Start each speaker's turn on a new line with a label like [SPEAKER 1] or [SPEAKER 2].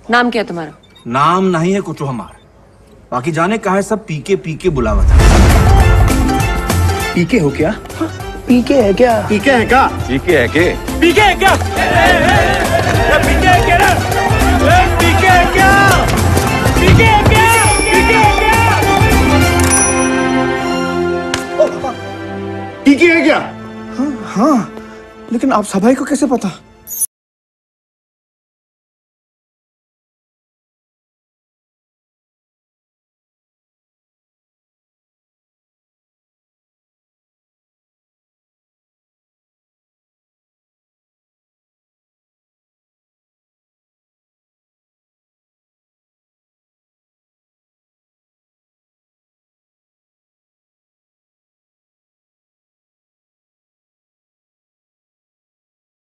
[SPEAKER 1] नाम क्या है तुम्हारा?
[SPEAKER 2] नाम नहीं है कुछ हमारा, बाकी जाने कहा है सब पीके पीके बुलावत है।
[SPEAKER 3] पीके हो क्या? पीके है क्या?
[SPEAKER 4] पीके है क्या?
[SPEAKER 5] पीके है के?
[SPEAKER 4] पीके है क्या? पीके है क्या? पीके है क्या? पीके है क्या? पीके है क्या? पीके है क्या?
[SPEAKER 3] हाँ, लेकिन आप सभाई को कैसे पता?